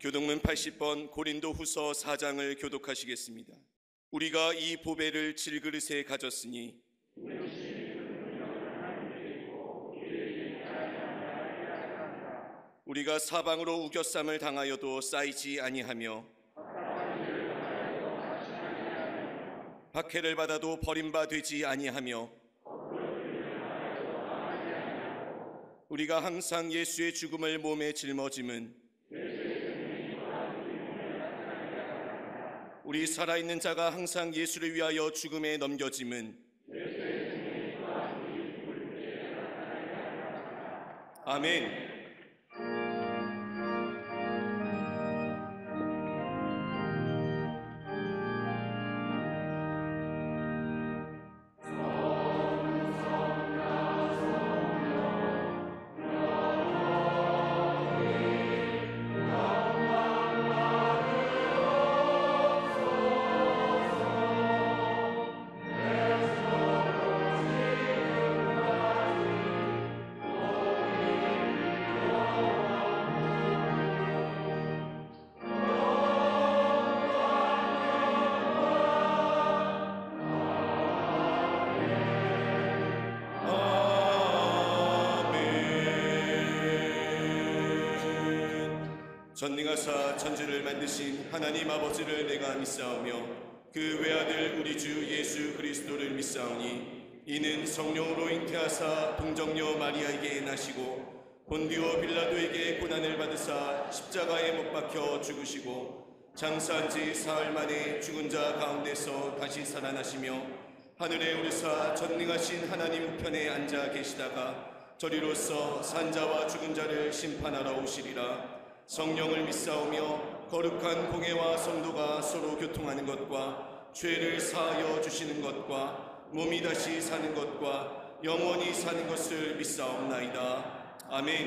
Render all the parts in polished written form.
교독문 80번 고린도 후서 4장을 교독하시겠습니다. 우리가 이 보배를 질그릇에 가졌으니 우리가 사방으로 우겨쌈을 당하여도 쌓이지 아니하며 박해를 받아도 버림바 되지 아니하며 우리가 항상 예수의 죽음을 몸에 짊어짐은 우리 살아있는 자가 항상 예수를 위하여 죽음에 넘겨짐은 아멘. 전능하사 천지를 만드신 하나님 아버지를 내가 믿사오며 그 외아들 우리 주 예수 그리스도를 믿사오니 이는 성령으로 잉태하사 동정녀 마리아에게 나시고 본디오 빌라도에게 고난을 받으사 십자가에 못 박혀 죽으시고 장사한 지 사흘 만에 죽은 자 가운데서 다시 살아나시며 하늘에 오르사 전능하신 하나님 우편에 앉아 계시다가 저리로서 산자와 죽은 자를 심판하러 오시리라. 성령을 믿사오며 거룩한 공회와 성도가 서로 교통하는 것과 죄를 사하여 주시는 것과 몸이 다시 사는 것과 영원히 사는 것을 믿사옵나이다.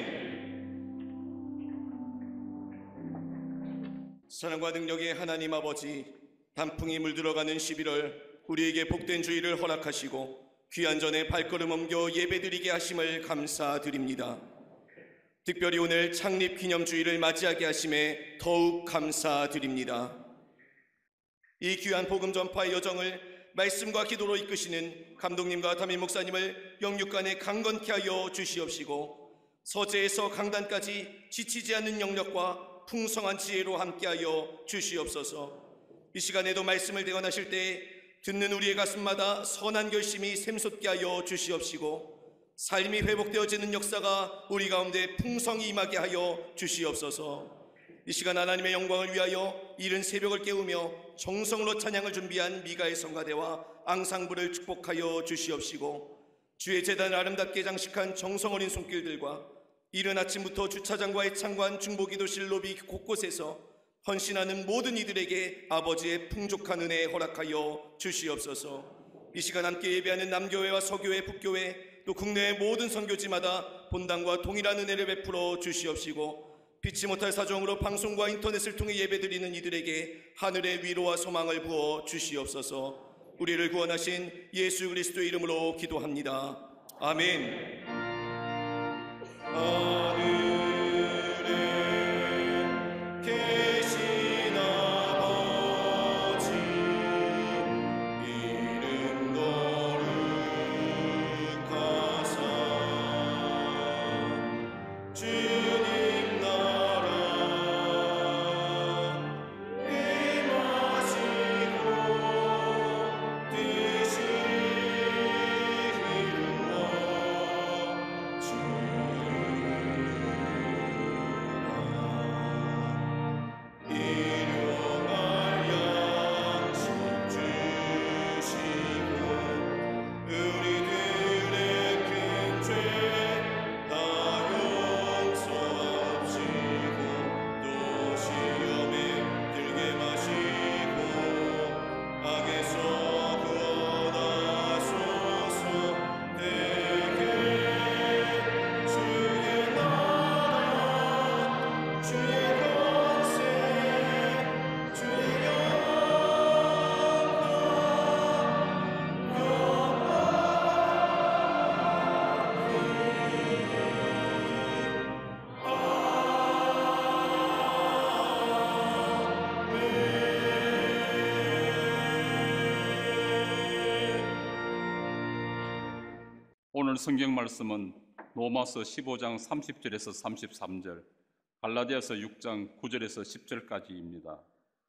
아멘. 사랑과 능력의 하나님 아버지, 단풍이 물들어가는 11월 우리에게 복된 주일을 허락하시고 귀한 전에 발걸음 옮겨 예배드리게 하심을 감사드립니다. 특별히 오늘 창립기념주일을 맞이하게 하심에 더욱 감사드립니다. 이 귀한 복음 전파의 여정을 말씀과 기도로 이끄시는 감독님과 담임 목사님을 영육간에 강건케 하여 주시옵시고 서재에서 강단까지 지치지 않는 영력과 풍성한 지혜로 함께하여 주시옵소서. 이 시간에도 말씀을 대언하실 때 듣는 우리의 가슴마다 선한 결심이 샘솟게 하여 주시옵시고 삶이 회복되어지는 역사가 우리 가운데 풍성히 임하게 하여 주시옵소서. 이 시간 하나님의 영광을 위하여 이른 새벽을 깨우며 정성으로 찬양을 준비한 미가의 성가대와 앙상블을 축복하여 주시옵시고 주의 제단을 아름답게 장식한 정성 어린 손길들과 이른 아침부터 주차장과의 창관 중보기도실 로비 곳곳에서 헌신하는 모든 이들에게 아버지의 풍족한 은혜 허락하여 주시옵소서. 이 시간 함께 예배하는 남교회와 서교회, 북교회 또 국내의 모든 선교지마다 본당과 동일한 은혜를 베풀어 주시옵시고 피치 못할 사정으로 방송과 인터넷을 통해 예배드리는 이들에게 하늘의 위로와 소망을 부어 주시옵소서. 우리를 구원하신 예수 그리스도의 이름으로 기도합니다. 아멘. 성경 말씀은 로마서 15장 30절에서 33절, 갈라디아서 6장 9절에서 10절까지입니다.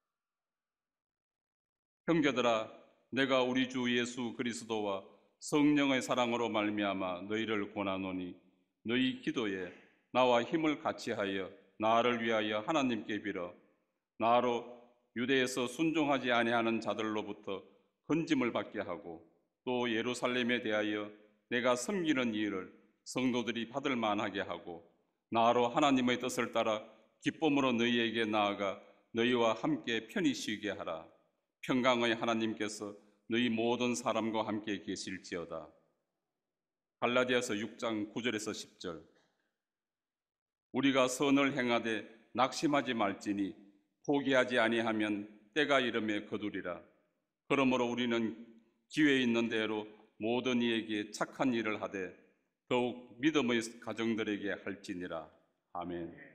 형제들아, 내가 우리 주 예수 그리스도와 성령의 사랑으로 말미암아 너희를 권하노니 너희 기도에 나와 힘을 같이하여 나를 위하여 하나님께 빌어 나로 유대에서 순종하지 아니하는 자들로부터 건짐을 받게 하고 또 예루살렘에 대하여 내가 섬기는 일을 성도들이 받을 만하게 하고 나로 하나님의 뜻을 따라 기쁨으로 너희에게 나아가 너희와 함께 편히 쉬게 하라. 평강의 하나님께서 너희 모든 사람과 함께 계실지어다. 갈라디아서 6장 9절에서 10절. 우리가 선을 행하되 낙심하지 말지니 포기하지 아니하면 때가 이름에 거두리라. 그러므로 우리는 기회 있는 대로 모든 이에게 착한 일을 하되 더욱 믿음의 가정들에게 할지니라. 아멘.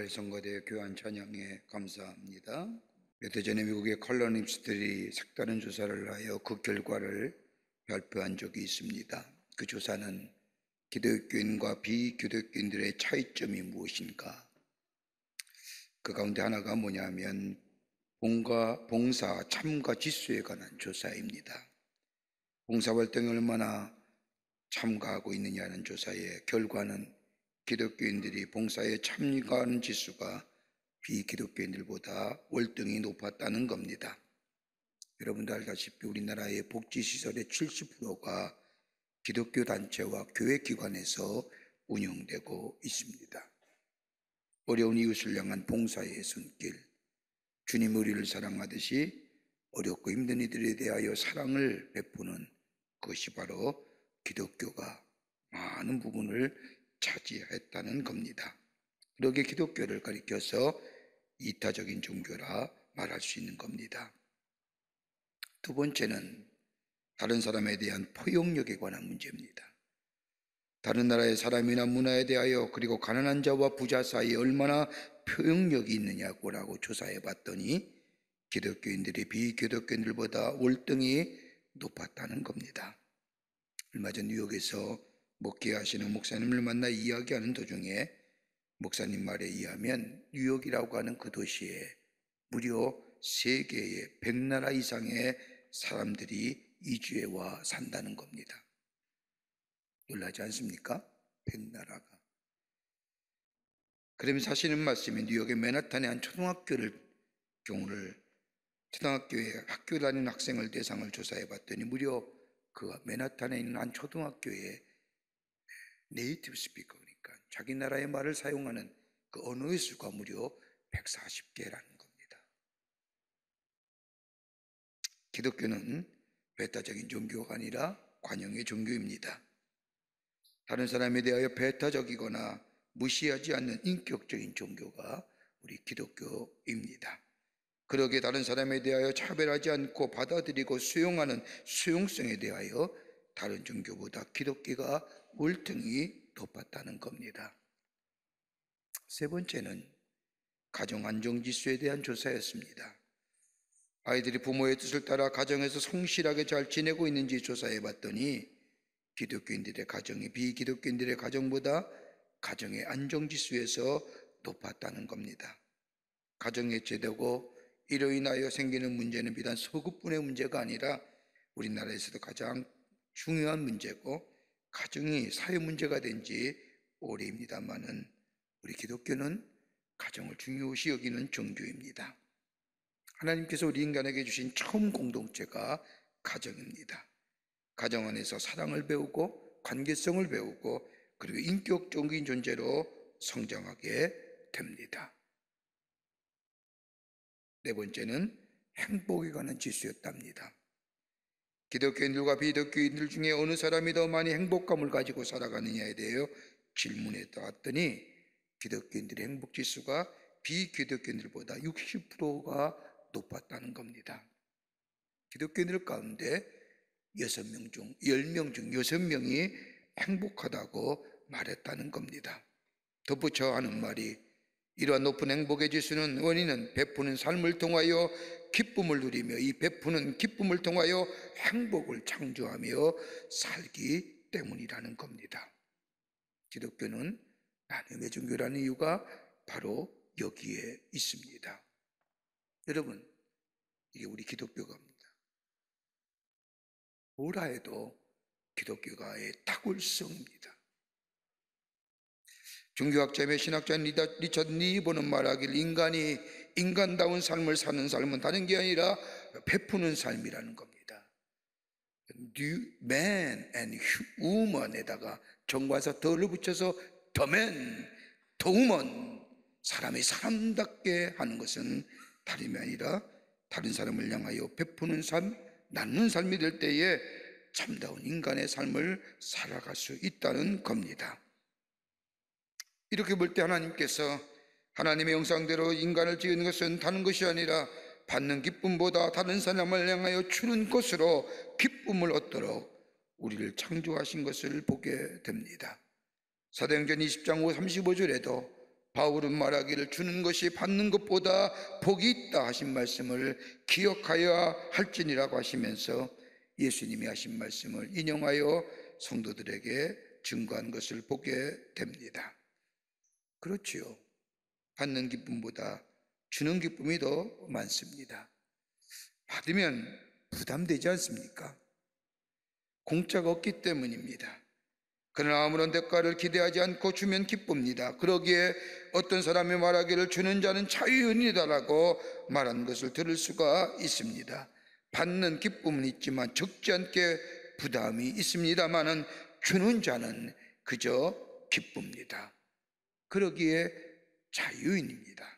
성가대 교환 찬양에 감사합니다. 몇 해 전에 미국의 컬러니스트들이 색다른 조사를 하여 그 결과를 발표한 적이 있습니다. 그 조사는 기독교인과 비기독교인들의 차이점이 무엇인가? 그 가운데 하나가 뭐냐면 봉사 참가 지수에 관한 조사입니다. 봉사활동에 얼마나 참가하고 있느냐는 조사의 결과는 기독교인들이 봉사에 참가하는 지수가 비기독교인들보다 월등히 높았다는 겁니다. 여러분도 알다시피 우리나라의 복지시설의 70%가 기독교 단체와 교회기관에서 운영되고 있습니다. 어려운 이웃을 향한 봉사의 손길, 주님 우리를 사랑하듯이 어렵고 힘든 이들에 대하여 사랑을 베푸는 그것이 바로 기독교가 많은 부분을 차지했다는 겁니다. 그러기에 기독교를 가리켜서 이타적인 종교라 말할 수 있는 겁니다. 두 번째는 다른 사람에 대한 포용력에 관한 문제입니다. 다른 나라의 사람이나 문화에 대하여 그리고 가난한 자와 부자 사이에 얼마나 포용력이 있느냐고 조사해 봤더니 기독교인들이 비기독교인들보다 월등히 높았다는 겁니다. 얼마 전 뉴욕에서 목회하시는 목사님을 만나 이야기하는 도중에 목사님 말에 의하면 뉴욕이라고 하는 그 도시에 무려 세계의 100나라 이상의 사람들이 이주해 와 산다는 겁니다. 놀라지 않습니까? 100나라가. 그러면서 하시는 말씀이 뉴욕의 맨하탄의 한 초등학교에 학교 다니는 학생을 대상을 조사해 봤더니 무려 그 맨하탄에 있는 한 초등학교에 네이티브 스피커, 그러니까 자기 나라의 말을 사용하는 그 언어의 수가 무려 140개라는 겁니다. 기독교는 배타적인 종교가 아니라 관용의 종교입니다. 다른 사람에 대하여 배타적이거나 무시하지 않는 인격적인 종교가 우리 기독교입니다. 그러기에 다른 사람에 대하여 차별하지 않고 받아들이고 수용하는 수용성에 대하여 다른 종교보다 기독교가 월등히 높았다는 겁니다. 세 번째는 가정 안정지수에 대한 조사였습니다. 아이들이 부모의 뜻을 따라 가정에서 성실하게 잘 지내고 있는지 조사해 봤더니 기독교인들의 가정이 비기독교인들의 가정보다 가정의 안정지수에서 높았다는 겁니다. 가정이 해체되고 이로 인하여 생기는 문제는 비단 소급분의 문제가 아니라 우리나라에서도 가장 중요한 문제고 가정이 사회 문제가 된 지 오래입니다마는 우리 기독교는 가정을 중요시 여기는 종교입니다. 하나님께서 우리 인간에게 주신 처음 공동체가 가정입니다. 가정 안에서 사랑을 배우고 관계성을 배우고 그리고 인격적인 존재로 성장하게 됩니다. 네 번째는 행복에 관한 지수였답니다. 기독교인들과 비기독교인들 중에 어느 사람이 더 많이 행복감을 가지고 살아가느냐에 대해 질문에 따랐더니 기독교인들의 행복지수가 비기독교인들보다 60%가 높았다는 겁니다. 기독교인들 가운데 10명 중 6명이 행복하다고 말했다는 겁니다. 덧붙여 하는 말이 이러한 높은 행복의 지수는 원인은 베푸는 삶을 통하여 기쁨을 누리며 이 베푸는 기쁨을 통하여 행복을 창조하며 살기 때문이라는 겁니다. 기독교는 나눔의 종교라는 이유가 바로 여기에 있습니다. 여러분, 이게 우리 기독교가입니다. 뭐라 해도 기독교가의 탁월성입니다. 종교학자며 신학자인 리처드 니보는 말하길 인간이 인간다운 삶을 사는 삶은 다른 게 아니라 베푸는 삶이라는 겁니다. Man and woman에다가 정관사 더를 붙여서 the man, the woman, 사람이 사람답게 하는 것은 다름이 아니라 다른 사람을 향하여 베푸는 삶, 나누는 삶이 될 때에 참다운 인간의 삶을 살아갈 수 있다는 겁니다. 이렇게 볼 때 하나님께서 하나님의 형상대로 인간을 지은 것은 다른 것이 아니라 받는 기쁨보다 다른 사람을 향하여 주는 것으로 기쁨을 얻도록 우리를 창조하신 것을 보게 됩니다. 사도행전 20장 35절에도 바울은 말하기를 주는 것이 받는 것보다 복이 있다 하신 말씀을 기억하여야 할지니라고 하시면서 예수님이 하신 말씀을 인용하여 성도들에게 증거한 것을 보게 됩니다. 그렇지요. 받는 기쁨보다 주는 기쁨이 더 많습니다. 받으면 부담되지 않습니까? 공짜가 없기 때문입니다. 그러나 아무런 대가를 기대하지 않고 주면 기쁩니다. 그러기에 어떤 사람이 말하기를 주는 자는 자유인이다라고 말한 것을 들을 수가 있습니다. 받는 기쁨은 있지만 적지 않게 부담이 있습니다마는 주는 자는 그저 기쁩니다. 그러기에 자유인입니다.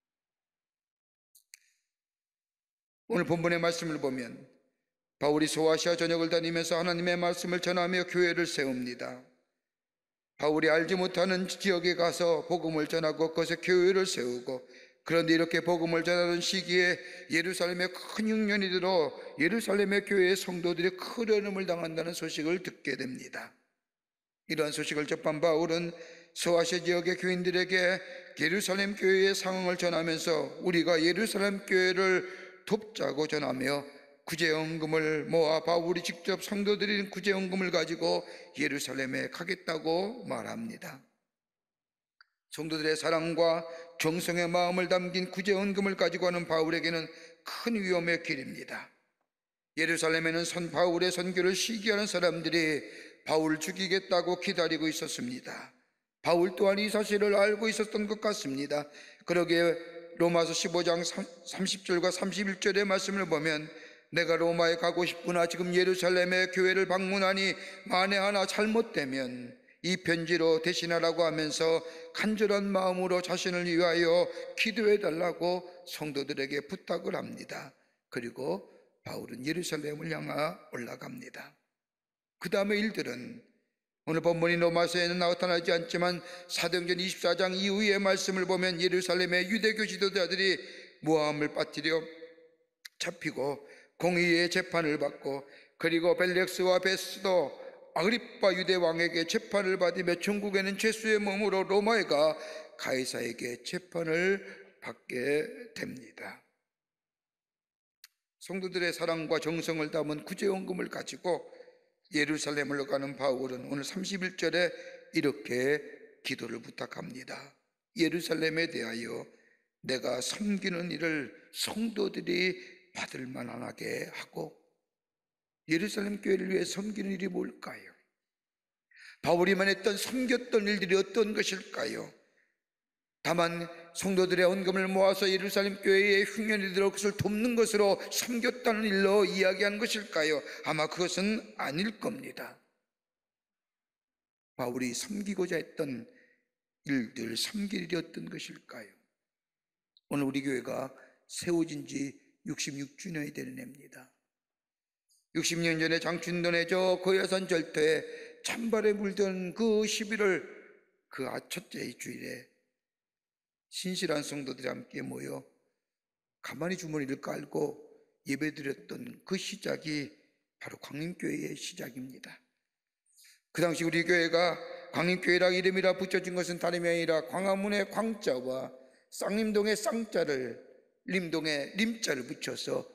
오늘 본문의 말씀을 보면 바울이 소아시아 전역을 다니면서 하나님의 말씀을 전하며 교회를 세웁니다. 바울이 알지 못하는 지역에 가서 복음을 전하고 그것에 교회를 세우고, 그런데 이렇게 복음을 전하는 시기에 예루살렘에 큰 흉년이 들어 예루살렘의 교회의 성도들이 큰 어려움을 당한다는 소식을 듣게 됩니다. 이러한 소식을 접한 바울은 소아시아 지역의 교인들에게 예루살렘 교회의 상황을 전하면서 우리가 예루살렘 교회를 돕자고 전하며 구제연금을 모아 바울이 직접 성도들이 구제연금을 가지고 예루살렘에 가겠다고 말합니다. 성도들의 사랑과 정성의 마음을 담긴 구제연금을 가지고 가는 바울에게는 큰 위험의 길입니다. 예루살렘에는 바울의 선교를 시기하는 사람들이 바울을 죽이겠다고 기다리고 있었습니다. 바울 또한 이 사실을 알고 있었던 것 같습니다. 그러기에 로마서 15장 30절과 31절의 말씀을 보면 내가 로마에 가고 싶구나, 지금 예루살렘의 교회를 방문하니 만에 하나 잘못되면 이 편지로 대신하라고 하면서 간절한 마음으로 자신을 위하여 기도해 달라고 성도들에게 부탁을 합니다. 그리고 바울은 예루살렘을 향해 올라갑니다. 그 다음의 일들은 오늘 본문이 로마서에는 나타나지 않지만 사도행전 24장 이후의 말씀을 보면 예루살렘의 유대교 지도자들이 모함을 빠뜨려 잡히고 공의의 재판을 받고, 그리고 벨렉스와 베스도 아그리빠 유대 왕에게 재판을 받으며 천국에는 죄수의 몸으로 로마에 가 가이사에게 재판을 받게 됩니다. 성도들의 사랑과 정성을 담은 구제연금을 가지고 예루살렘으로 가는 바울은 오늘 31절에 이렇게 기도를 부탁합니다. 예루살렘에 대하여 내가 섬기는 일을 성도들이 받을 만하게 하고, 예루살렘 교회를 위해 섬기는 일이 뭘까요? 바울이만 했던 섬겼던 일들이 어떤 것일까요? 다만 성도들의 헌금을 모아서 예루살렘 교회에 흉년이 들어 그것을 돕는 것으로 섬겼다는 일로 이야기한 것일까요? 아마 그것은 아닐 겁니다. 바울이 섬기고자 했던 일들, 섬길 일이 어떤 것일까요? 오늘 우리 교회가 세워진 지 66주년이 되는 해입니다. 60년 전에 장춘돈의 저 고야산 절터에 찬바람에 물던 그 11월 그 첫째 주일에 신실한 성도들이 함께 모여 가만히 주머니를 깔고 예배드렸던 그 시작이 바로 광림교회의 시작입니다. 그 당시 우리 교회가 광림교회라 이름이라 붙여진 것은 다름이 아니라 광화문의 광자와 쌍림동의 쌍자를 림동에 림자를 붙여서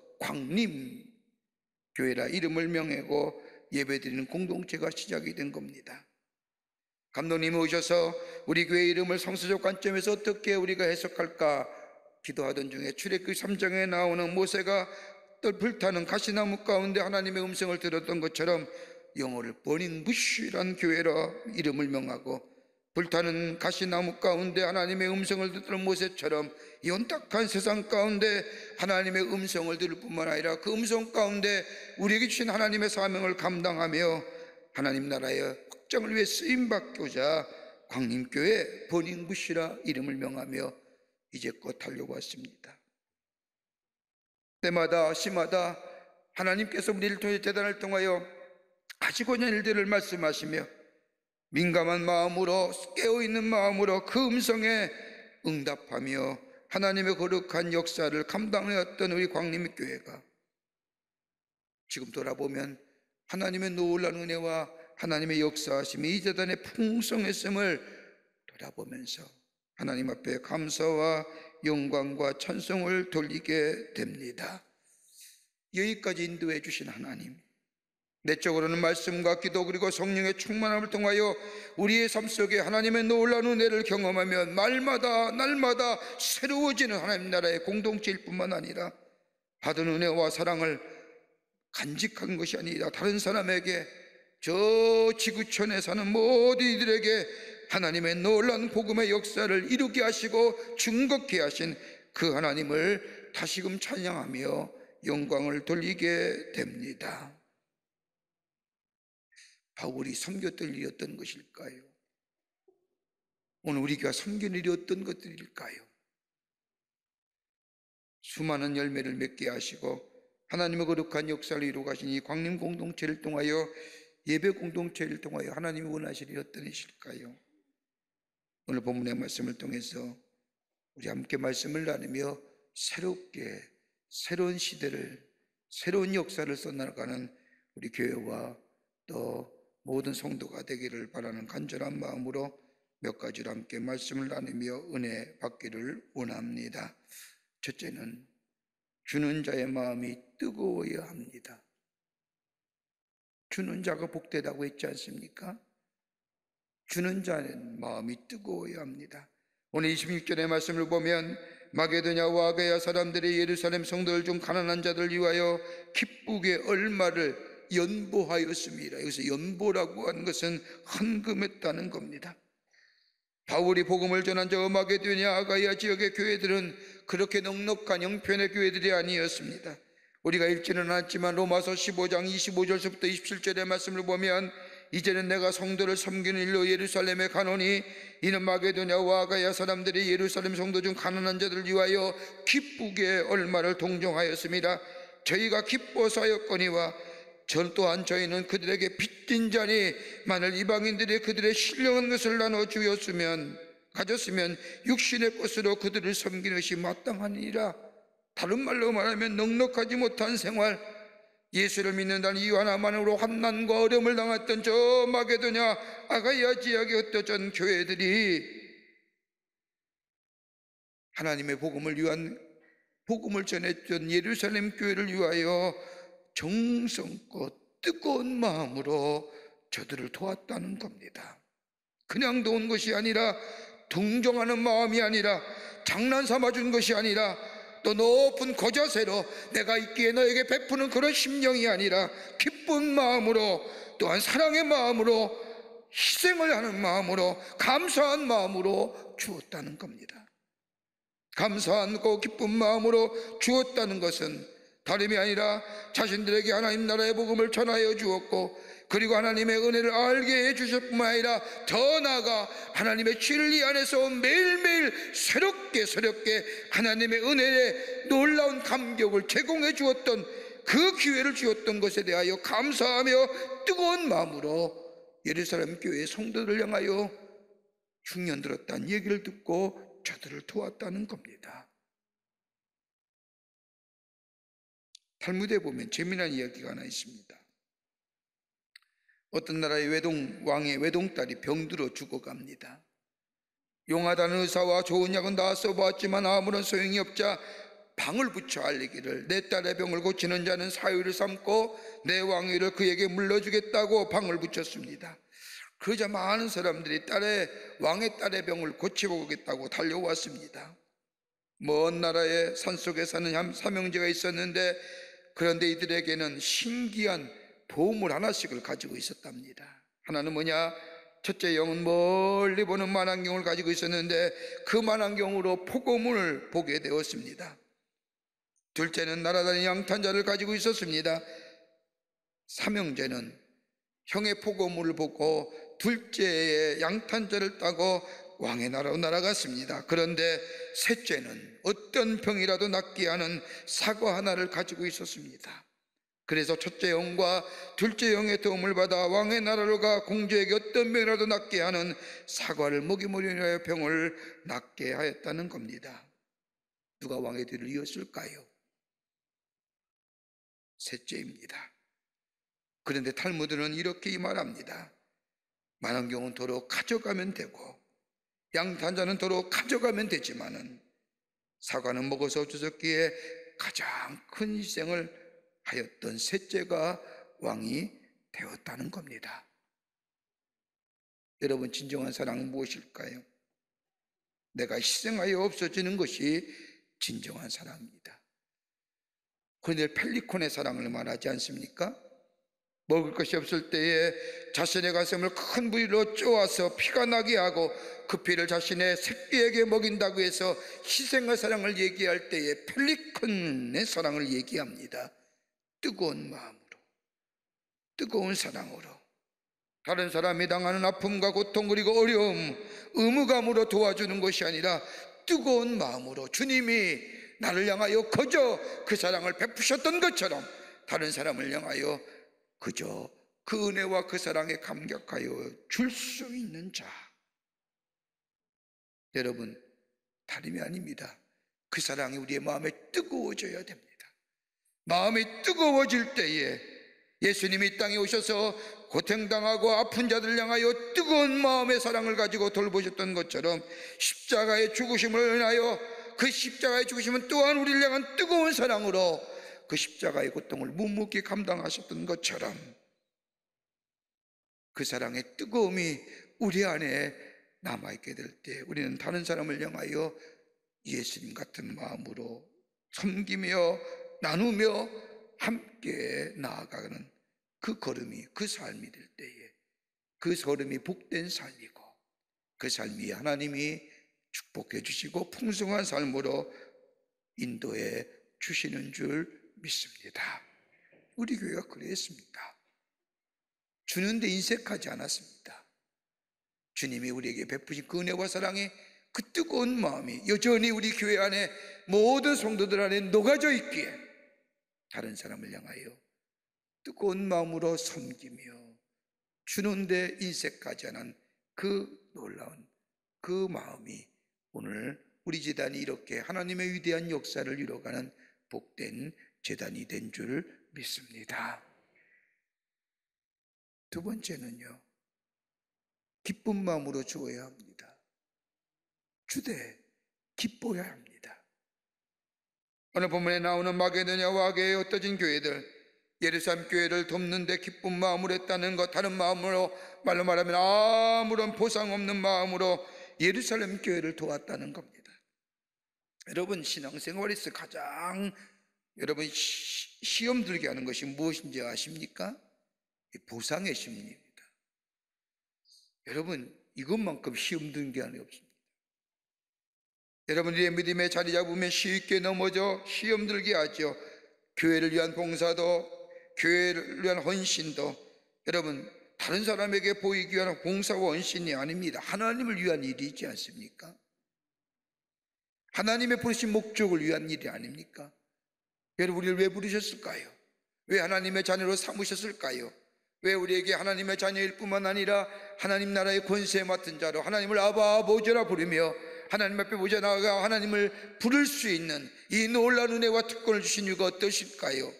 광림교회라 이름을 명하고 예배드리는 공동체가 시작이 된 겁니다. 감독님이 오셔서 우리 교회 이름을 성서적 관점에서 어떻게 우리가 해석할까 기도하던 중에 출애굽기 3장에 나오는 모세가 불타는 가시나무 가운데 하나님의 음성을 들었던 것처럼 영어를 버닝 부시라는 교회라 이름을 명하고, 불타는 가시나무 가운데 하나님의 음성을 듣던 모세처럼 이 혼탁한 세상 가운데 하나님의 음성을 들을 뿐만 아니라 그 음성 가운데 우리에게 주신 하나님의 사명을 감당하며 하나님 나라의 확장을 위해 쓰임받고자 광림교회 버닝부시라 이름을 명하며 이제껏 달려왔습니다. 때마다 시마다 하나님께서 우리를 통해 재단을 통하여 하시고자 하는 일들을 말씀하시며 민감한 마음으로 깨어있는 마음으로 그 음성에 응답하며 하나님의 거룩한 역사를 감당해왔던 우리 광림교회가 지금 돌아보면 하나님의 놀라운 은혜와 하나님의 역사하심이 이 재단의 풍성했음을 돌아보면서 하나님 앞에 감사와 영광과 찬송을 돌리게 됩니다. 여기까지 인도해 주신 하나님, 내적으로는 말씀과 기도 그리고 성령의 충만함을 통하여 우리의 삶 속에 하나님의 놀라운 은혜를 경험하면 날마다 새로워지는 하나님 나라의 공동체일 뿐만 아니라 받은 은혜와 사랑을 간직한 것이 아니라 다른 사람에게, 저 지구촌에 사는 모든 이들에게 하나님의 놀라운 복음의 역사를 이루게 하시고 증거케 하신 그 하나님을 다시금 찬양하며 영광을 돌리게 됩니다. 바울이 섬겼던 일이 어떤 것일까요? 오늘 우리가 섬기는 일이 어떤 것들일까요? 수많은 열매를 맺게 하시고 하나님의 거룩한 역사를 이루어 가신 이 광림 공동체를 통하여, 예배 공동체를 통하여 하나님이 원하시는 일이 어떤 일일까요? 오늘 본문의 말씀을 통해서 우리 함께 말씀을 나누며 새롭게 새로운 시대를, 새로운 역사를 써나가는 우리 교회와 또 모든 성도가 되기를 바라는 간절한 마음으로 몇 가지로 함께 말씀을 나누며 은혜 받기를 원합니다. 첫째는 주는 자의 마음이 뜨거워야 합니다. 주는 자가 복되다고 했지 않습니까? 주는 자의 마음이 뜨거워야 합니다. 오늘 26절의 말씀을 보면 마게도냐와 아가야 사람들이 예루살렘 성도들 중 가난한 자들 위하여 기쁘게 얼마를 연보하였습니다. 여기서 연보라고 하는 것은 헌금했다는 겁니다. 바울이 복음을 전한 저 마게도냐 아가야 지역의 교회들은 그렇게 넉넉한 형편의 교회들이 아니었습니다. 우리가 읽지는 않았지만 로마서 15장 25절부터 27절의 말씀을 보면 이제는 내가 성도를 섬기는 일로 예루살렘에 가노니 이는 마게도냐와 아가야 사람들이 예루살렘 성도 중 가난한 자들 위하여 기쁘게 얼마를 동정하였습니다. 저희가 기뻐서 하였거니와 전 또한 저희는 그들에게 빚진 자니 만일 이방인들이 그들의 신령한 것을 나눠 가졌으면 육신의 것으로 그들을 섬기는 것이 마땅하니라. 다른 말로 말하면 넉넉하지 못한 생활, 예수를 믿는다는 이유 하나만으로 환난과 어려움을 당했던 저 마게도냐 아가야 지역의 흩어진 교회들이 하나님의 복음을 위한, 복음을 전했던 예루살렘 교회를 위하여 정성껏 뜨거운 마음으로 저들을 도왔다는 겁니다. 그냥 도운 것이 아니라, 동정하는 마음이 아니라, 장난삼아 준 것이 아니라, 또 높은 고자세로 내가 있기에 너에게 베푸는 그런 심령이 아니라 기쁜 마음으로, 또한 사랑의 마음으로, 희생을 하는 마음으로, 감사한 마음으로 주었다는 겁니다. 감사하고 기쁜 마음으로 주었다는 것은 다름이 아니라 자신들에게 하나님 나라의 복음을 전하여 주었고, 그리고 하나님의 은혜를 알게 해주실 뿐만 아니라 더 나아가 하나님의 진리 안에서 매일매일 새롭게 하나님의 은혜에 놀라운 감격을 제공해 주었던 그 기회를 주었던 것에 대하여 감사하며 뜨거운 마음으로 예루살렘 교회의 성도들을 향하여 흉년 들었다는 얘기를 듣고 저들을 도왔다는 겁니다. 탈무드에 보면 재미난 이야기가 하나 있습니다. 어떤 나라의 왕의 외동딸이 병들어 죽어갑니다. 용하다는 의사와 좋은 약은 다 써보았지만 아무런 소용이 없자 방을 붙여 알리기를, 내 딸의 병을 고치는 자는 사위를 삼고 내 왕위를 그에게 물려주겠다고 방을 붙였습니다. 그러자 많은 사람들이 왕의 딸의 병을 고쳐보겠다고 달려왔습니다. 먼 나라의 산속에 사는 삼형제가 있었는데, 그런데 이들에게는 신기한 보물 하나씩을 가지고 있었답니다. 하나는 뭐냐? 첫째 영은 멀리 보는 만안경을 가지고 있었는데 그 만안경으로 포고문을 보게 되었습니다. 둘째는 날아다니는 양탄자를 가지고 있었습니다. 삼형제는 형의 포고문을 보고 둘째의 양탄자를 따고 왕의 나라로 날아갔습니다. 그런데 셋째는 어떤 병이라도 낫게 하는 사과 하나를 가지고 있었습니다. 그래서 첫째 영과 둘째 영의 도움을 받아 왕의 나라로 가 공주에게 어떤 병이라도 낫게 하는 사과를 먹이물이라 하여 병을 낫게 하였다는 겁니다. 누가 왕의 뒤를 이었을까요? 셋째입니다. 그런데 탈무드는 이렇게 말합니다. 만안경은 도로 가져가면 되고 양 한 잔은 도로 가져가면 되지만은 사과는 먹어서 주셨기에 가장 큰 희생을 하였던 셋째가 왕이 되었다는 겁니다. 여러분, 진정한 사랑은 무엇일까요? 내가 희생하여 없어지는 것이 진정한 사랑입니다. 그런데 펠리콘의 사랑을 말하지 않습니까? 먹을 것이 없을 때에 자신의 가슴을 큰 부위로 쪼아서 피가 나게 하고 그 피를 자신의 새끼에게 먹인다고 해서 희생의 사랑을 얘기할 때에 펠리콘의 사랑을 얘기합니다. 뜨거운 마음으로, 뜨거운 사랑으로 다른 사람이 당하는 아픔과 고통 그리고 어려움, 의무감으로 도와주는 것이 아니라 뜨거운 마음으로 주님이 나를 향하여 그저 그 사랑을 베푸셨던 것처럼 다른 사람을 향하여 그저 그 은혜와 그 사랑에 감격하여 줄 수 있는 자. 여러분, 다름이 아닙니다. 그 사랑이 우리의 마음에 뜨거워져야 됩니다. 마음이 뜨거워질 때에 예수님이 이 땅에 오셔서 고통당하고 아픈 자들을 향하여 뜨거운 마음의 사랑을 가지고 돌보셨던 것처럼 십자가의 죽으심을 인하여 그 십자가의 죽으심은 또한 우리를 향한 뜨거운 사랑으로 그 십자가의 고통을 묵묵히 감당하셨던 것처럼 그 사랑의 뜨거움이 우리 안에 남아있게 될 때 우리는 다른 사람을 향하여 예수님 같은 마음으로 섬기며 나누며 함께 나아가는 그 걸음이, 그 삶이 될 때에 그 걸음이 복된 삶이고 그 삶이 하나님이 축복해 주시고 풍성한 삶으로 인도해 주시는 줄 믿습니다. 우리 교회가 그랬습니다. 주는데 인색하지 않았습니다. 주님이 우리에게 베푸신 그 은혜와 사랑이 그 뜨거운 마음이 여전히 우리 교회 안에 모든 성도들 안에 녹아져 있기에 다른 사람을 향하여 뜨거운 마음으로 섬기며 주는데 인색하지 않은 그 놀라운 그 마음이 오늘 우리 재단이 이렇게 하나님의 위대한 역사를 이뤄가는 복된 재단이 된 줄 믿습니다. 두 번째는요, 기쁜 마음으로 주어야 합니다. 주되 기뻐야 합니다. 오늘 본문에 나오는 마게도냐와 아게에 흩어진 교회들, 예루살렘 교회를 돕는데 기쁜 마음으로 했다는 것, 다른 마음으로 말로 말하면 아무런 보상 없는 마음으로 예루살렘 교회를 도왔다는 겁니다. 여러분, 신앙생활에서 가장 여러분 시험 들게 하는 것이 무엇인지 아십니까? 보상의 심리입니다. 여러분, 이것만큼 시험 드는 게 아니 없습니다. 여러분들의 믿음에 자리 잡으면 쉽게 넘어져 시험 들게 하죠. 교회를 위한 봉사도, 교회를 위한 헌신도 여러분 다른 사람에게 보이기 위한 봉사와 헌신이 아닙니다. 하나님을 위한 일이지 않습니까? 하나님의 부르신 목적을 위한 일이 아닙니까? 여러분, 우리를 왜 부르셨을까요? 왜 하나님의 자녀로 삼으셨을까요? 왜 우리에게 하나님의 자녀일 뿐만 아니라 하나님 나라의 권세 맡은 자로 하나님을 아바 아버지라 부르며 하나님 앞에 모자 나아가 하나님을 부를 수 있는 이 놀라운 은혜와 특권을 주신 이유가 어떠실까요?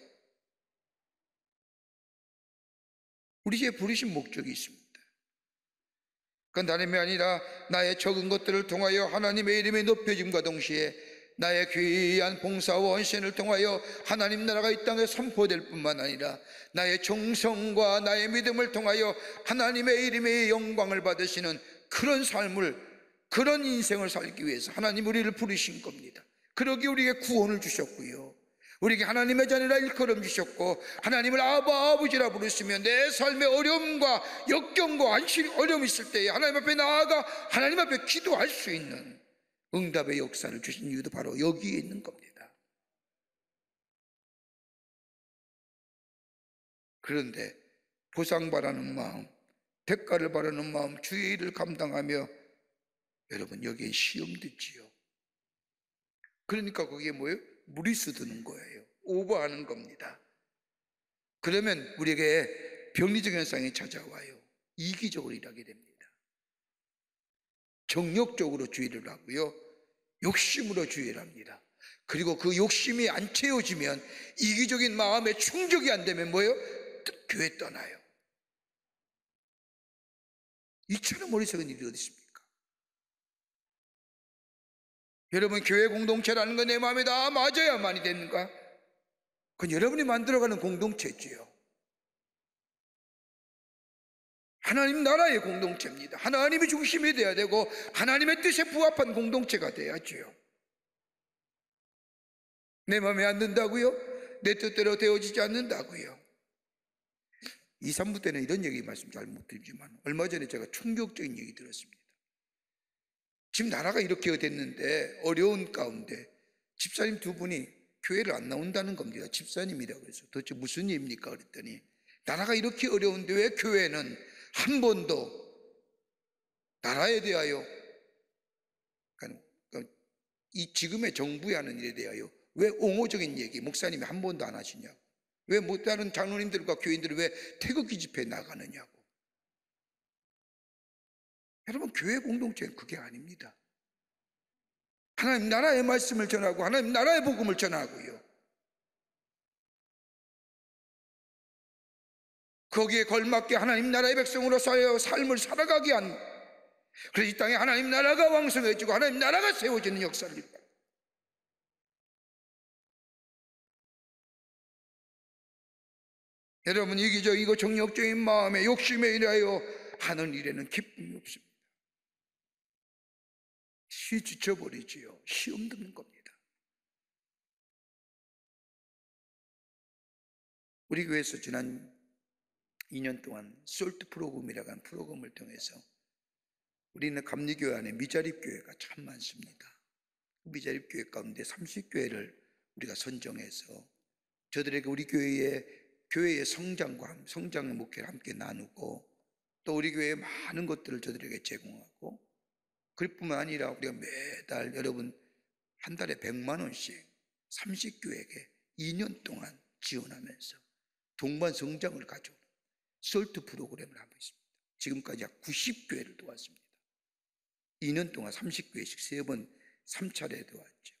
우리에게 부르신 목적이 있습니다. 그건 다름이 아니라 나의 적은 것들을 통하여 하나님의 이름이 높여짐과 동시에 나의 귀한 봉사와 헌신을 통하여 하나님 나라가 이 땅에 선포될 뿐만 아니라 나의 정성과 나의 믿음을 통하여 하나님의 이름의 영광을 받으시는 그런 삶을, 그런 인생을 살기 위해서 하나님 우리를 부르신 겁니다. 그러기 우리에게 구원을 주셨고요, 우리에게 하나님의 자녀라 일컬음 주셨고 하나님을 아바 아버지라 부르시며 내 삶의 어려움과 역경과 어려움이 있을 때에 하나님 앞에 나아가 하나님 앞에 기도할 수 있는 응답의 역사를 주신 이유도 바로 여기에 있는 겁니다. 그런데 보상 바라는 마음, 대가를 바라는 마음, 주의 일을 감당하며 여러분 여기에 시험 듣지요. 그러니까 그게 뭐예요? 무리수 드는 거예요. 오버하는 겁니다. 그러면 우리에게 병리적 현상이 찾아와요. 이기적으로 일하게 됩니다. 정욕적으로 주의를 하고요, 욕심으로 주의를 합니다. 그리고 그 욕심이 안 채워지면, 이기적인 마음에 충족이 안 되면 뭐예요? 교회 떠나요. 이처럼 어리석은 일이 어디 있습니까? 여러분, 교회 공동체라는 건 내 마음에 다 맞아야만이 되는가? 그건 여러분이 만들어가는 공동체지요. 하나님 나라의 공동체입니다. 하나님이 중심이 돼야 되고 하나님의 뜻에 부합한 공동체가 돼야지요. 내 마음에 안 든다고요? 내 뜻대로 되어지지 않는다고요? 2, 3부 때는 이런 얘기 말씀 잘 못 드리지만 얼마 전에 제가 충격적인 얘기 들었습니다. 지금 나라가 이렇게 됐는데 어려운 가운데 집사님 두 분이 교회를 안 나온다는 겁니다. 집사님이라고 해서 도대체 무슨 일입니까? 그랬더니 나라가 이렇게 어려운데 왜 교회는 한 번도 나라에 대하여, 그러니까 이 지금의 정부에 하는 일에 대하여 왜 옹호적인 얘기 목사님이 한 번도 안 하시냐고, 왜 못 다른 장로님들과 교인들이 왜 태극기 집회에 나가느냐고. 여러분, 교회 공동체는 그게 아닙니다. 하나님 나라의 말씀을 전하고 하나님 나라의 복음을 전하고요, 거기에 걸맞게 하나님 나라의 백성으로 삶을 살아가게 한, 그래서 이 땅에 하나님 나라가 왕성해지고 하나님 나라가 세워지는 역사를 일어납니다. 여러분, 이기적이고 정욕적인 마음에 욕심에 의하여 하는 일에는 기쁨이 없습니다. 지쳐버리지요. 시험 듣는 겁니다. 우리 교회에서 지난 2년 동안 솔트 프로그램이라고 하는 프로그램을 통해서 우리는 감리교회 안에 미자립교회가 참 많습니다. 미자립교회 가운데 30교회를 우리가 선정해서 저들에게 우리 교회의 성장의 목회를 함께 나누고 또 우리 교회의 많은 것들을 저들에게 제공하고, 그럴 뿐만 아니라 우리가 매달 여러분 한 달에 100만 원씩 30교회에게 2년 동안 지원하면서 동반 성장을 가져오는 솔트 프로그램을 하고 있습니다. 지금까지 약 90교회를 도왔습니다. 2년 동안 30교회씩 3번 3차례 도왔죠.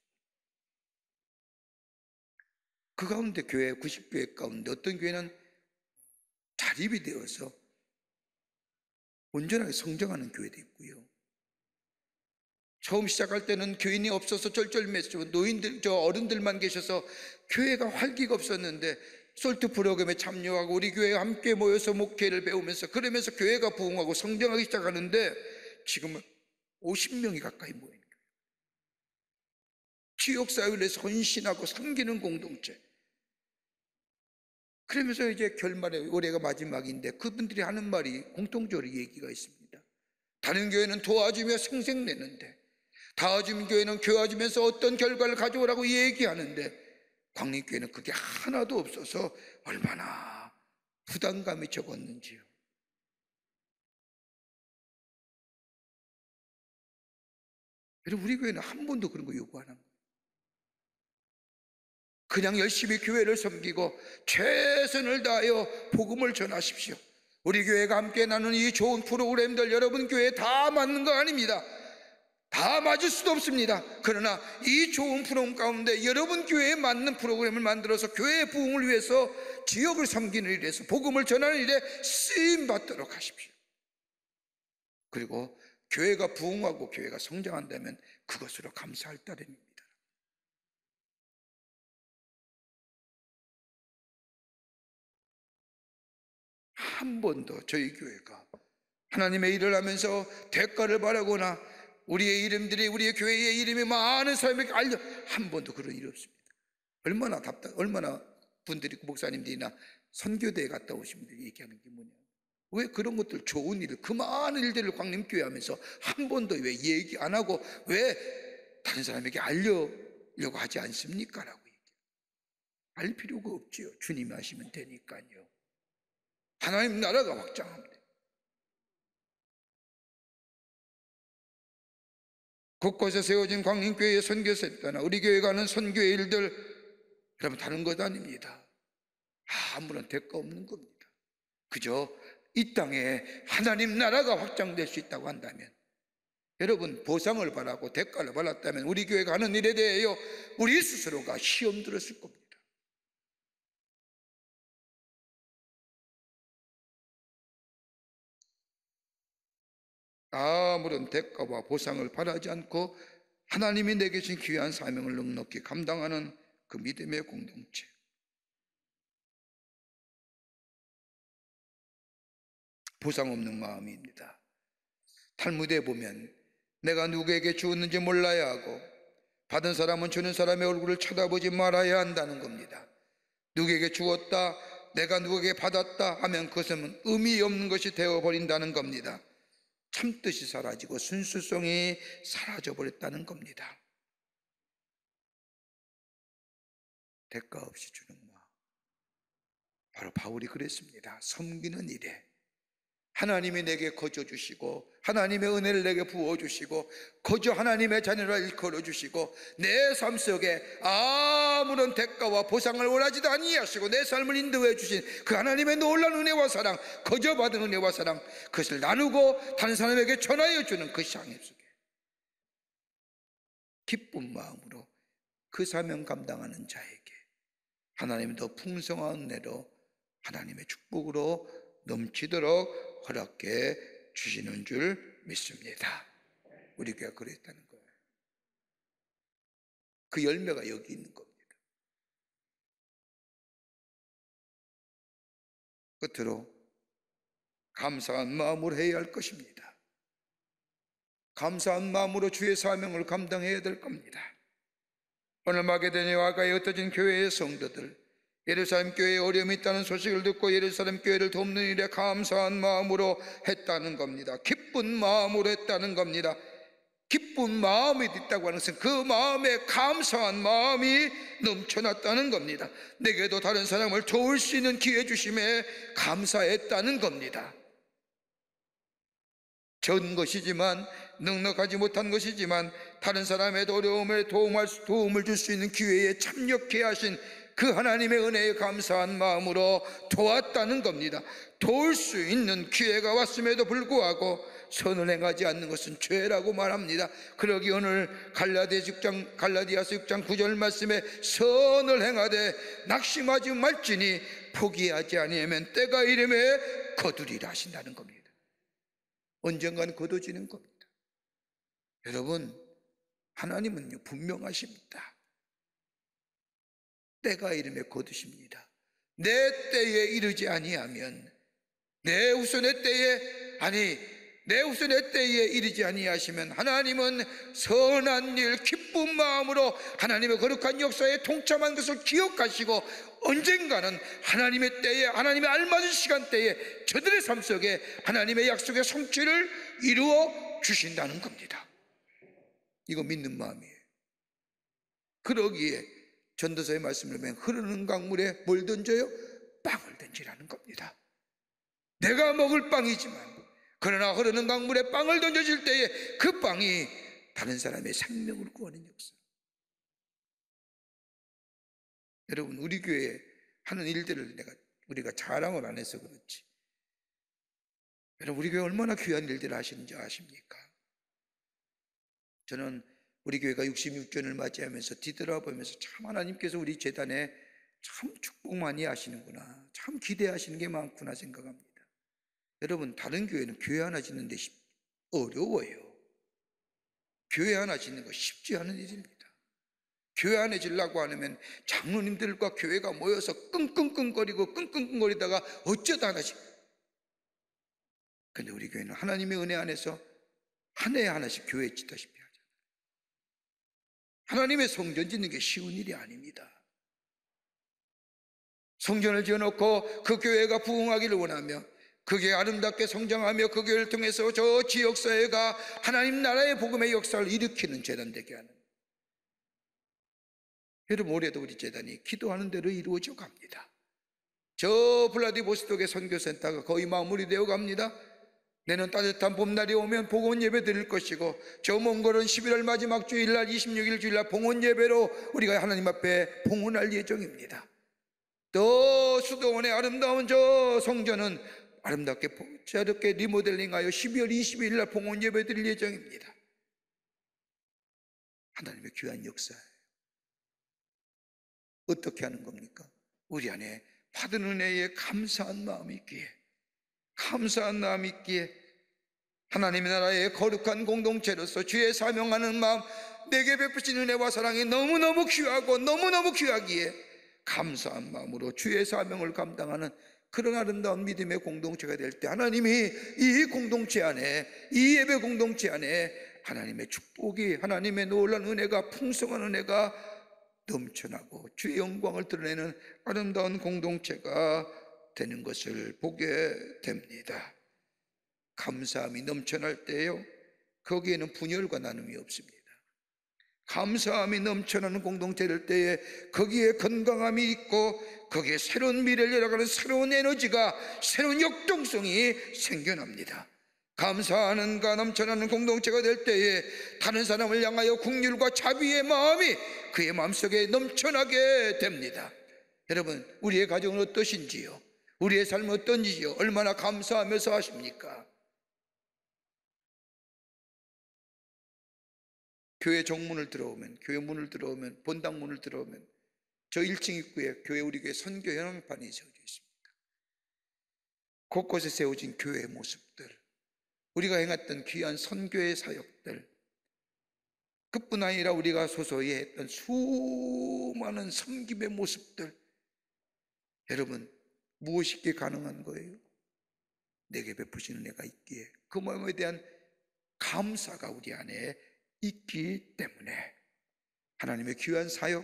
그 가운데 교회 90교회 가운데 어떤 교회는 자립이 되어서 온전하게 성장하는 교회도 있고요. 처음 시작할 때는 교인이 없어서 쩔쩔맸죠. 어른들만 계셔서 교회가 활기가 없었는데 솔트 프로그램에 참여하고 우리 교회에 함께 모여서 목회를 배우면서 그러면서 교회가 부흥하고 성장하기 시작하는데 지금은 50명이 가까이 모인 거예요. 지역사회를 위해서 헌신하고 섬기는 공동체. 그러면서 이제 결말에 올해가 마지막인데 그분들이 하는 말이 공통적으로 얘기가 있습니다. 다른 교회는 도와주며 생색내는데 다짐 교회는 교화주면서 어떤 결과를 가져오라고 얘기하는데 광림교회는 그게 하나도 없어서 얼마나 부담감이 적었는지요. 여러분, 우리 교회는 한 번도 그런 거 요구 안 한 거예요. 그냥 열심히 교회를 섬기고 최선을 다하여 복음을 전하십시오. 우리 교회가 함께 나누는 이 좋은 프로그램들 여러분 교회에 다 맞는 거 아닙니다. 다 맞을 수도 없습니다. 그러나 이 좋은 프로그램 가운데 여러분 교회에 맞는 프로그램을 만들어서 교회의 부흥을 위해서 지역을 섬기는 일에서 복음을 전하는 일에 쓰임 받도록 하십시오. 그리고 교회가 부흥하고 교회가 성장한다면 그것으로 감사할 따름입니다. 한 번도 저희 교회가 하나님의 일을 하면서 대가를 바라거나 우리의 이름들이 우리의 교회의 이름이 많은 사람에게 알려 한 번도 그런 일이 없습니다. 얼마나 분들이 목사님들이나 선교대에 갔다 오신 분들이 얘기하는 게 뭐냐, 왜 그런 것들 좋은 일을 그 많은 일들을 광림교회 하면서 한 번도 왜 얘기 안 하고 왜 다른 사람에게 알려려고 하지 않습니까? 라고 얘기해요. 알 필요가 없지요. 주님이 하시면 되니까요. 하나님 나라가 확장합니다. 곳곳에 세워진 광림교회의 선교사에 따라 우리 교회가 하는 선교의 일들 여러분 다른 것 아닙니다. 아무런 대가 없는 겁니다. 그저 이 땅에 하나님 나라가 확장될 수 있다고 한다면, 여러분 보상을 바라고 대가를 받았다면 우리 교회가 하는 일에 대하여 우리 스스로가 시험 들었을 겁니다. 아무런 대가와 보상을 바라지 않고 하나님이 내게 주신 귀한 사명을 넉넉히 감당하는 그 믿음의 공동체. 보상 없는 마음입니다. 탈무드에 보면 내가 누구에게 주었는지 몰라야 하고 받은 사람은 주는 사람의 얼굴을 쳐다보지 말아야 한다는 겁니다. 누구에게 주었다, 내가 누구에게 받았다 하면 그것은 의미 없는 것이 되어버린다는 겁니다. 참뜻이 사라지고 순수성이 사라져버렸다는 겁니다. 대가 없이 주는 마음. 바로 바울이 그랬습니다. 섬기는 일에 하나님이 내게 거저 주시고 하나님의 은혜를 내게 부어주시고 거저 하나님의 자녀라 일컬어 주시고 내 삶 속에 아무런 대가와 보상을 원하지도 아니하시고 내 삶을 인도해 주신 그 하나님의 놀라운 은혜와 사랑, 거저 받은 은혜와 사랑, 그것을 나누고 다른 사람에게 전하여 주는 그 상해 속에 기쁜 마음으로 그 사명 감당하는 자에게 하나님이 더 풍성한 은혜로 하나님의 축복으로 넘치도록 허락해 주시는 줄 믿습니다. 우리 교회가 그랬다는 거예요. 그 열매가 여기 있는 겁니다. 끝으로 감사한 마음으로 해야 할 것입니다. 감사한 마음으로 주의 사명을 감당해야 될 겁니다. 오늘 마게도냐와 아가에 흩어진 교회의 성도들, 예루살렘 교회에 어려움이 있다는 소식을 듣고 예루살렘 교회를 돕는 일에 감사한 마음으로 했다는 겁니다. 기쁜 마음으로 했다는 겁니다. 기쁜 마음이 있다고 하는 것은 그 마음에 감사한 마음이 넘쳐났다는 겁니다. 내게도 다른 사람을 도울 수 있는 기회 주심에 감사했다는 겁니다. 전 것이지만, 넉넉하지 못한 것이지만 다른 사람의 어려움에 도움을 줄 수 있는 기회에 참여케 하신 그 하나님의 은혜에 감사한 마음으로 도왔다는 겁니다. 도울 수 있는 기회가 왔음에도 불구하고 선을 행하지 않는 것은 죄라고 말합니다. 그러기 오늘 갈라디아서 6장 9절 말씀에 선을 행하되 낙심하지 말지니 포기하지 아니하면 때가 이름에 거두리라 하신다는 겁니다. 언젠가는 거둬지는 겁니다. 여러분, 하나님은요 분명하십니다. 때가 이름에 거두십니다. 내 때에 이르지 아니하면 내 후손의 때에 이르지 아니하시면 하나님은 선한 일 기쁜 마음으로 하나님의 거룩한 역사에 동참한 것을 기억하시고 언젠가는 하나님의 때에, 하나님의 알맞은 시간대에 저들의 삶 속에 하나님의 약속의 성취를 이루어 주신다는 겁니다. 이거 믿는 마음이에요. 그러기에 전도서의 말씀을 보면 흐르는 강물에 뭘 던져요? 빵을 던지라는 겁니다. 내가 먹을 빵이지만 그러나 흐르는 강물에 빵을 던져질 때에 그 빵이 다른 사람의 생명을 구하는 역사. 여러분, 우리 교회에 하는 일들을 우리가 자랑을 안 해서 그렇지, 여러분 우리 교회 얼마나 귀한 일들을 하시는지 아십니까? 저는 우리 교회가 66주년을 맞이하면서 뒤돌아보면서 참 하나님께서 우리 재단에 참 축복 많이 하시는구나, 참 기대하시는 게 많구나 생각합니다. 여러분, 다른 교회는 교회 하나 짓는 데 어려워요. 교회 하나 짓는 거 쉽지 않은 일입니다. 교회 하나 짓려고 하면 장로님들과 교회가 모여서 끙끙거리다가 어쩌다 하나씩. 근데 우리 교회는 하나님의 은혜 안에서 한 해에 하나씩 교회 짓다시피 하잖아요. 하나님의 성전 짓는 게 쉬운 일이 아닙니다. 성전을 지어놓고 그 교회가 부흥하기를 원하며 그 교회 아름답게 성장하며 그 교회를 통해서 저 지역사회가 하나님 나라의 복음의 역사를 일으키는 재단 되게 하는, 여러분 올해도 우리 재단이 기도하는 대로 이루어져 갑니다. 저 블라디보스톡의 선교센터가 거의 마무리되어 갑니다. 내년 따뜻한 봄날이 오면 봉헌 예배 드릴 것이고, 저 먼 거는 11월 마지막 주일날 26일 주일날 봉헌 예배로 우리가 하나님 앞에 봉헌할 예정입니다. 또 수도원의 아름다운 저 성전은 아름답게 리모델링하여 12월 22일 날 봉헌 예배 드릴 예정입니다. 하나님의 귀한 역사예요. 어떻게 하는 겁니까? 우리 안에 받은 은혜에 감사한 마음이 있기에, 하나님의 나라의 거룩한 공동체로서 주의 사명하는 마음, 내게 베푸신 은혜와 사랑이 너무너무 귀하고 너무너무 귀하기에 감사한 마음으로 주의 사명을 감당하는 그런 아름다운 믿음의 공동체가 될 때 하나님이 이 공동체 안에, 이 예배 공동체 안에 하나님의 축복이, 하나님의 놀라운 은혜가, 풍성한 은혜가 넘쳐나고 주의 영광을 드러내는 아름다운 공동체가 되는 것을 보게 됩니다. 감사함이 넘쳐날 때요, 거기에는 분열과 나눔이 없습니다. 감사함이 넘쳐나는 공동체 될 때에 거기에 건강함이 있고 거기에 새로운 미래를 열어가는 새로운 에너지가, 새로운 역동성이 생겨납니다. 감사하는가 넘쳐나는 공동체가 될 때에 다른 사람을 향하여 긍휼과 자비의 마음이 그의 마음속에 넘쳐나게 됩니다. 여러분, 우리의 가정은 어떠신지요? 우리의 삶은 어떤지요? 얼마나 감사하면서 하십니까? 교회 정문을 들어오면, 교회 문을 들어오면, 본당 문을 들어오면 저 1층 입구에 교회, 우리 교회 선교 현황판이 세워져 있습니다. 곳곳에 세워진 교회의 모습들, 우리가 행했던 귀한 선교의 사역들, 그뿐 아니라 우리가 소소히 했던 수많은 섬김의 모습들, 여러분, 무엇이기에 가능한 거예요? 내게 베푸신 은혜가 있기에, 그 마음에 대한 감사가 우리 안에 있기 때문에 하나님의 귀한 사역,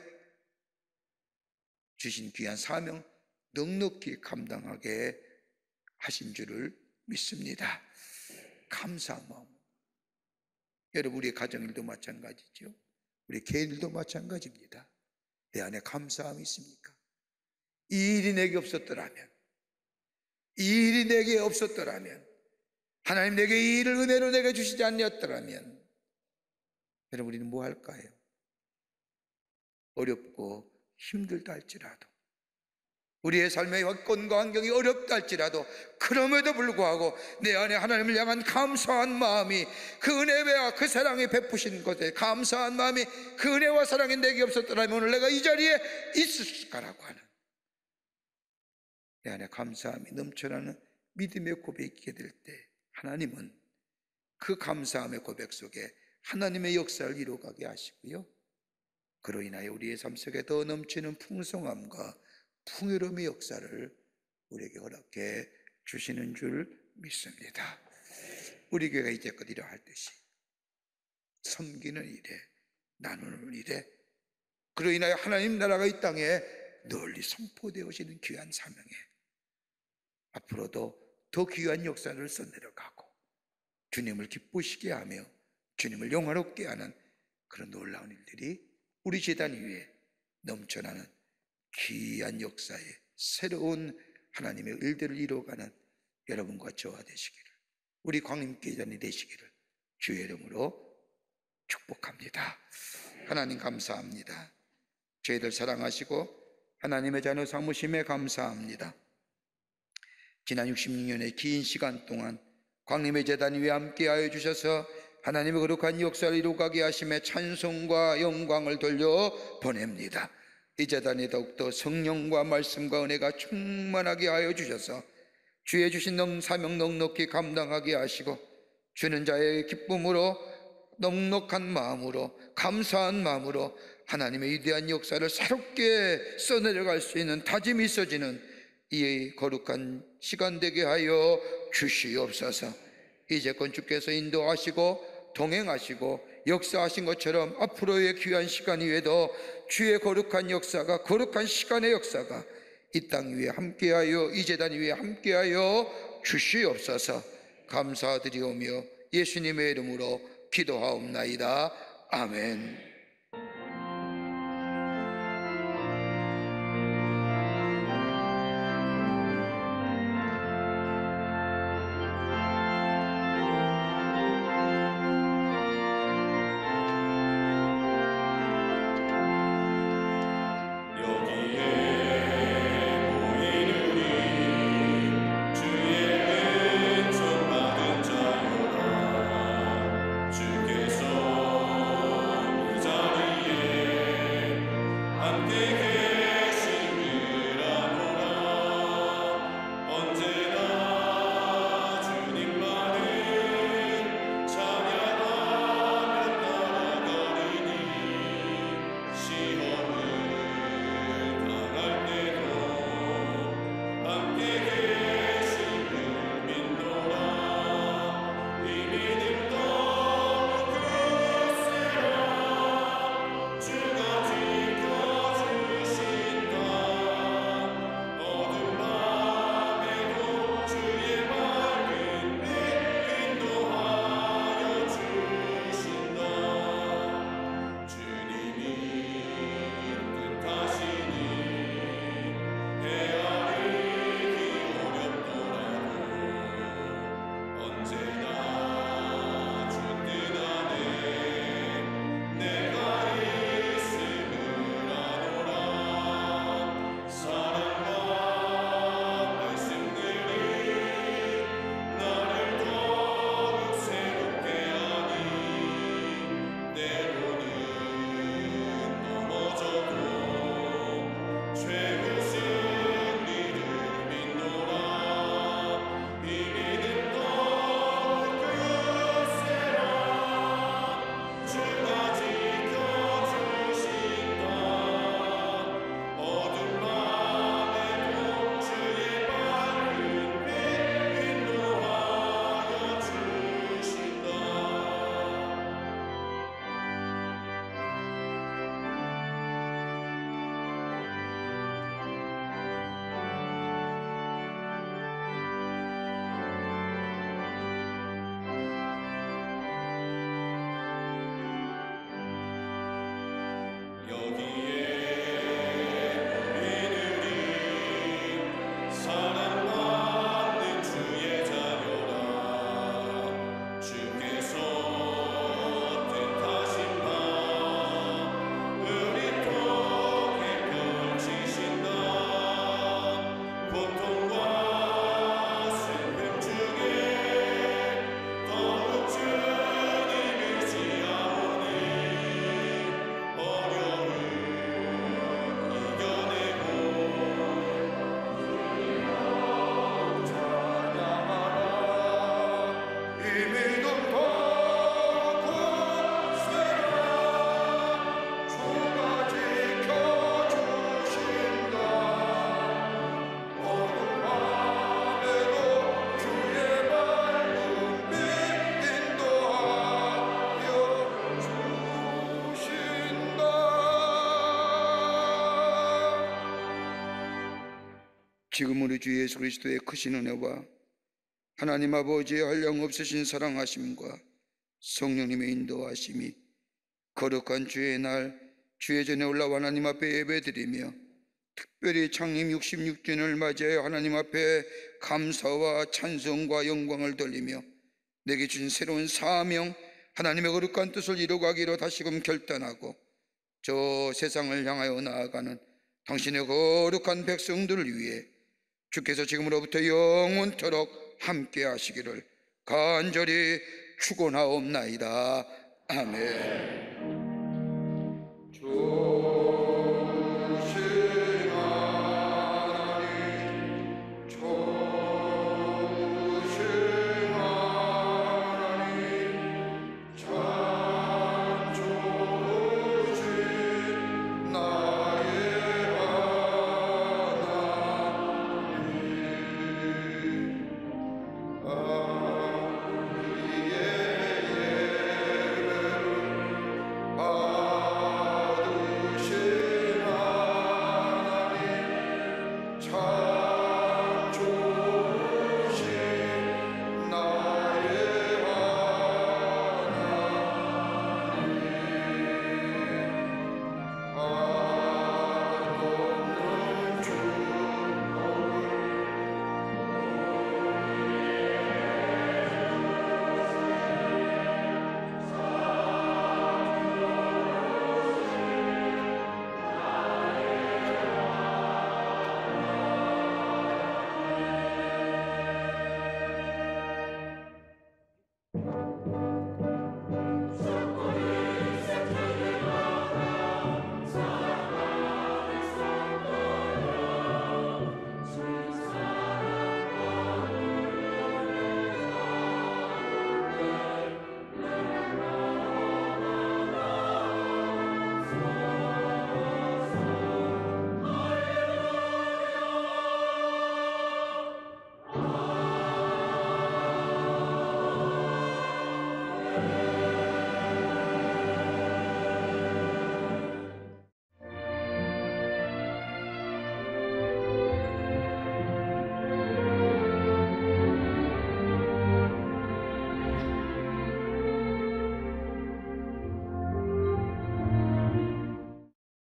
주신 귀한 사명 넉넉히 감당하게 하신 줄을 믿습니다. 감사한 마음. 여러분, 우리의 가정일도 마찬가지죠. 우리 개인들도 마찬가지입니다. 내 안에 감사함이 있습니까? 이 일이 내게 없었더라면, 이 일이 내게 없었더라면, 하나님 내게 이 일을 은혜로 내게 주시지 않았더라면, 여러분, 우리는 뭐 할까요? 어렵고 힘들다 할지라도, 우리의 삶의 여건과 환경이 어렵다 할지라도, 그럼에도 불구하고 내 안에 하나님을 향한 감사한 마음이, 그 은혜와 그 사랑이 베푸신 것에 감사한 마음이, 그 은혜와 사랑이 내게 없었더라면 오늘 내가 이 자리에 있을까라고 하는 내 안에 감사함이 넘쳐나는 믿음의 고백이 될 때 하나님은 그 감사함의 고백 속에 하나님의 역사를 이루어가게 하시고요, 그로 인하여 우리의 삶 속에 더 넘치는 풍성함과 풍요로움의 역사를 우리에게 허락해 주시는 줄 믿습니다. 우리 교회가 이제껏 이러하듯이 섬기는 일에, 나누는 일에, 그로 인하여 하나님 나라가 이 땅에 널리 선포되어지는 귀한 사명에 앞으로도 더 귀한 역사를 써내려가고 주님을 기쁘시게 하며 주님을 영화롭게 하는 그런 놀라운 일들이 우리 제단 위에 넘쳐나는 귀한 역사에 새로운 하나님의 일들을 이루어가는 여러분과 저와 되시기를, 우리 광림교회단이 되시기를 주의 이름으로 축복합니다. 하나님 감사합니다. 저희들 사랑하시고 하나님의 자녀 삼으심에 감사합니다. 지난 66년의 긴 시간 동안 광림의 제단 위에 함께하여 주셔서 하나님의 거룩한 역사를 이루어가게 하심에 찬송과 영광을 돌려보냅니다. 이 제단이 더욱더 성령과 말씀과 은혜가 충만하게 하여 주셔서 주의 주신 사명 넉넉히 감당하게 하시고, 주는 자의 기쁨으로, 넉넉한 마음으로, 감사한 마음으로 하나님의 위대한 역사를 새롭게 써내려갈 수 있는 다짐이 있어지는 이 거룩한 시간 되게 하여 주시옵소서. 이제껏 주께서 인도하시고 동행하시고 역사하신 것처럼 앞으로의 귀한 시간 위에도 주의 거룩한 역사가, 거룩한 시간의 역사가 이 땅 위에 함께하여, 이 제단 위에 함께하여 주시옵소서. 감사드리오며 예수님의 이름으로 기도하옵나이다. 아멘. 지금 우리 주 예수 그리스도의 크신 은혜와 하나님 아버지의 한량없으신 사랑하심과 성령님의 인도하심이 거룩한 주의 날 주의 전에 올라와 하나님 앞에 예배드리며 특별히 창림 66주년을 맞이하여 하나님 앞에 감사와 찬송과 영광을 돌리며 내게 주신 새로운 사명, 하나님의 거룩한 뜻을 이루가기로 다시금 결단하고 저 세상을 향하여 나아가는 당신의 거룩한 백성들을 위해 주께서 지금으로부터 영원토록 함께 하시기를 간절히 축원하옵나이다. 아멘.